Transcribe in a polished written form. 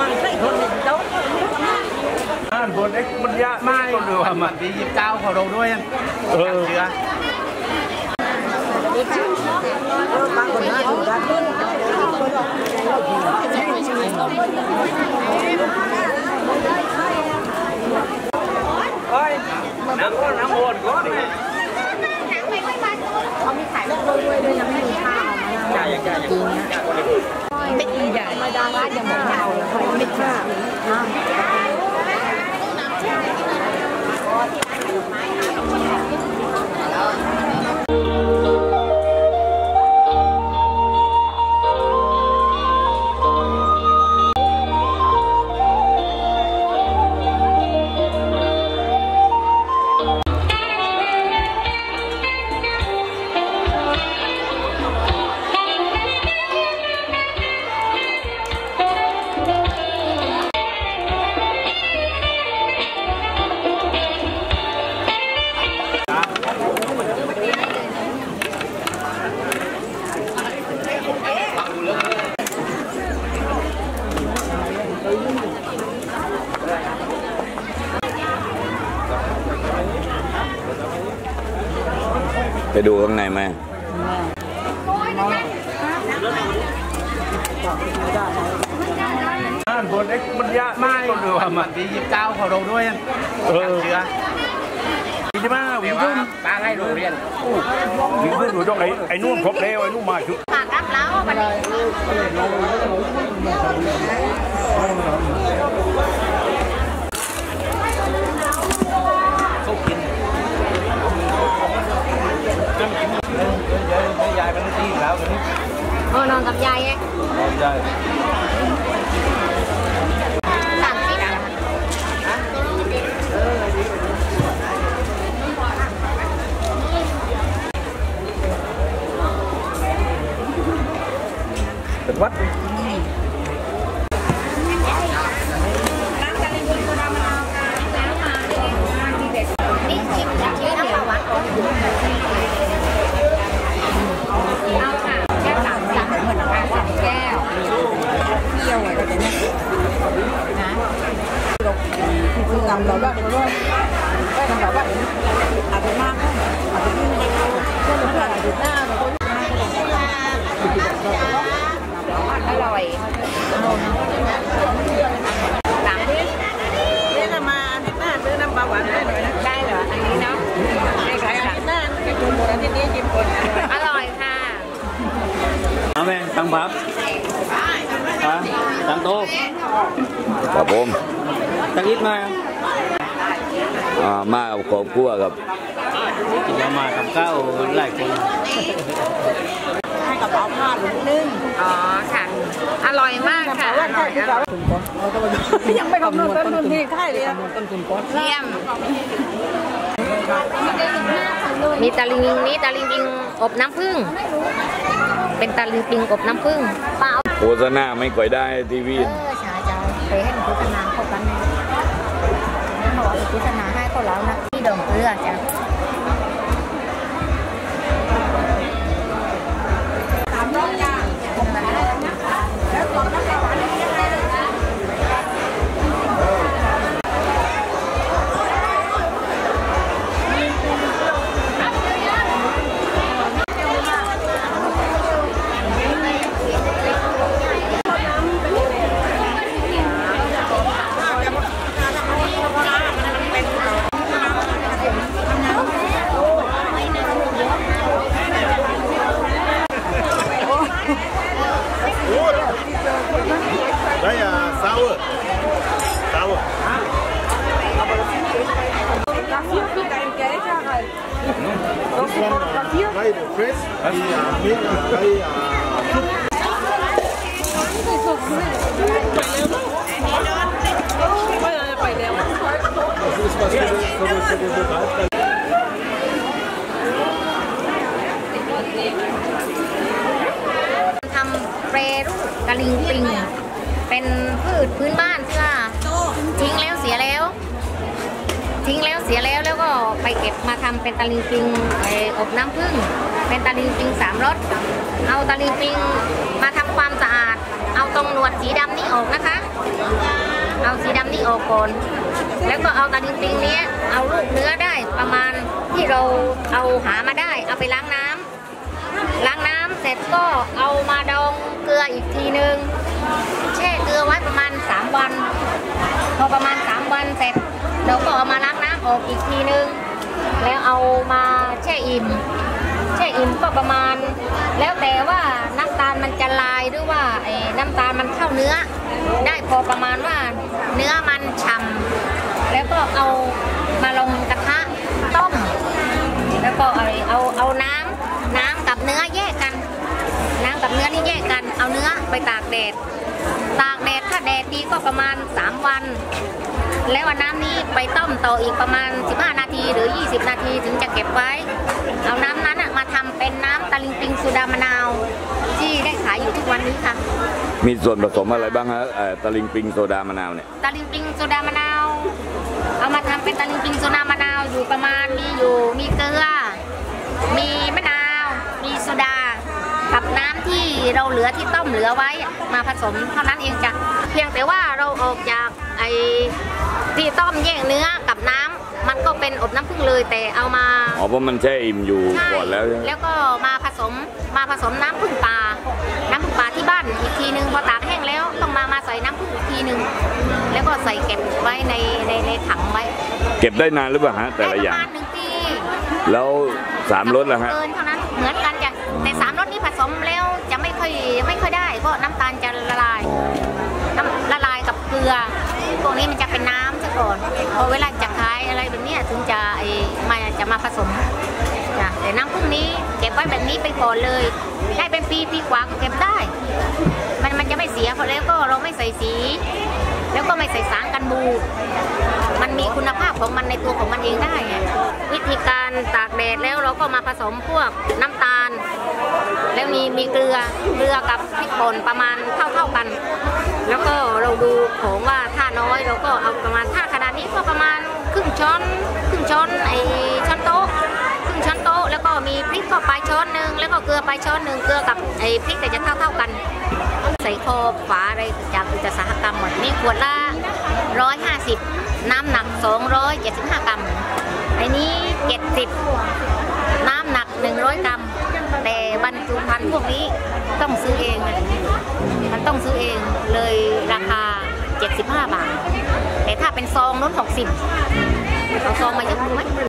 บนเอ็กมันยะไม่ดูว่ามันที่ยิบเจ้าของเราด้วยเชื่อบางคนน่าดูกันน้ำวนก็เนี่ยเขามีขายด้วยนะไม่มีข้าวจริงนะไม่ดีใหญ่ธรรมดาว่าอย่าบอกเราไม่ข้าวไปดูข้างในไหมบนเอ็กมันยะไม่ดูว่ามันที่ยิบเจ้าของเราด้วยเชื่อที่มาวิ่งขึ้นตาให้โรงเรียนวิ่งขึ้นอยู่ตรงไอ้นู่นครบแล้วไอ้นู่นมาชุดปากรับแล้วมันเขากินจนกินยายเป็นที่แล้วกันนี่นอนกับยายไงยายเป็นวัดนี่ชิมชื่อเดียววัดเอาค่ะแก้วสั่งเหมือนกันสั่งแก้วเที่ยวอะไรแบบนี้นะคือทำเราแบบว่าทำเราแบบอาจจะมากอาจจะไม่ได้ก็เลยอาจจะหน้าเราก็อร่อยสามที่นี่จะมาอาทิตย์หน้าซื้อน้ำปลาหวานได้หน่อยนะได้เหรออันนี้เนาะได้ขายอาทิตย์หน้าไปจุ่มหมดอาทิตย์นี้กินคนอร่อยค่ะเอาแม่ตั้งพับตั้งโต๊ะครับผมตั้งอิฐมามากับครอบครัวครับมากับข้าวหลายคนให้กระเป๋าผ้าหลุมนึงอ๋อค่ะอร่อยมากค่ะอร่อยยังไม่คำนวณต้นทุนที่ค่ายเลยเยี่ยมมีตะลิงนี้ตะลิงปิงอบน้ำผึ้งเป็นตะลิงปิงอบน้ำผึ้งเปล่าโฆษณาไม่ค่อยได้ทีวีใช่จะไปให้โฆษณาเข้ากันเลยบอกว่าโฆษณาให้เขาแล้วนะที่เดิมเพื่อจ้ะทำเปรรูปตะลิงปิงเป็นพืชพื้นบ้านที่ว่าทิ้งแล้วเสียแล้วแล้วก็ไปเก็บมาทำเป็นตะลิงปิงอบน้ำผึ้งเป็นตะลิงปิง3 รสเอาตะลิงปิงมาทำความสะอาดเอาตรงหนวดสีดำนี่ออกนะคะเอาสีดำนี่ออกก่อนแล้วก็เอาตะลิงปิงเนี้ยเอาลูกเนื้อได้ประมาณที่เราเอาหามาได้เอาไปล้างน้ำเสร็จก็เอามาดองเกลืออีกทีนึงแช่เกลือไว้ประมาณ3 วันพอประมาณ3 วันเสร็จเราก็เอามาล้างน้ำออกอีกทีนึงแล้วเอามาแช่อิ่มก็ประมาณแล้วแต่ว่าน้ำตาลมันจะลายหรือว่าน้ำตาลมันเข้าเนื้อได้พอประมาณว่าเนื้อมันฉ่ำแล้วก็เอามาลงกระทะต้มแล้วก็เอาน้ำกับเนื้อแยกกันน้ำกับเนื้อนี่แยกกันเอาเนื้อไปตากแดดถ้าแดดดีก็ประมาณ3 วันแล้วเอาน้ำนี้ไปต้มต่ออีกประมาณ15 นาทีหรือ20 นาทีถึงจะเก็บไว้เอาน้ำนั้นมาทำเป็นน้ำตะลิงปิงโซดามะนาวที่ได้ขายอยู่ทุกวันนี้ค่ะมีส่วนผสมอะไรบ้างฮะตะลิงปิงโซดามะนาวเนี่ยตะลิงปิงโซดามะนาวเอามาทำเป็นตะลิงปิงโซดามะนาวอยู่ประมาณมีเกลือมีมะนาวมีโซดากับน้ำที่เราเหลือที่ต้มเหลือไว้มาผสมเท่านั้นเองจ้ะเพียงแต่ว่าเราออกจากที่ต้มแยกเนื้อกับน้ำมันก็เป็นอบน้ำผึ้งเลยแต่เอามาเพราะมันแช่อิ่มอยู่ก่อนแล้วก็มาผสมน้ำผึ้งป่าที่บ้านอีกทีนึงพอตากแห้งแล้วต้องมาใส่น้ำผึ้งอีกทีนึงแล้วก็ใส่เก็บไว้ในถังไว้เก็บได้นานหรือเปล่าฮะแต่ละอย่างประมาณ1 ปีแล้ว3 รสล่ะฮะเท่านั้นเหมือนกันจ้ะแต่3 รสนี้ผสมแล้วจะไม่ค่อยได้เพราะน้ำตาลจะละลายกับเกลือพวกนี้มันจะเป็นน้ำซะก่อนพอเวลาจะขายอะไรแบบนี้ถึงจะมาผสมจ้ะแต่น้ำผึ้งนี้เก็บไว้แบบนี้ไปก่อนเลยได้เป็นปีกว่าก็เก็บได้มันจะไม่เสียเพราะแล้วก็เราไม่ใส่สีแล้วก็ไม่ใส่สารกันบูดมันมีคุณภาพของมันในตัวของมันเองได้วิธีการตากแดดแล้วเราก็มาผสมพวกน้ำตาลแล้วมีเกลือกับพริกป่นประมาณเท่ากันแล้วก็เราดูของว่าถ้าน้อยเราก็เอาประมาณถ้าขนาดนี้ก็ประมาณครึ่งช้อนช้อนโต๊ะครึ่งช้อนโต๊ะแล้วก็มีพริกเข้าไปช้อนนึงแล้วก็เกลือไปช้อนนึงเกลือกับพริกแต่จะเท่ากันใส่คอฝาอะไรจากอุตสาหกรรมหมดนี่ขวดละ150น้ำหนัก275 กรัมไอ้นี้70น้ำหนัก100 กรัมแต่บรรจุภัณฑ์พวกนี้ต้องซื้อเองมันต้องซื้อเองเลยราคา75 บาทแต่ถ้าเป็นซองนู้น60เอาซองมาเยอะไหม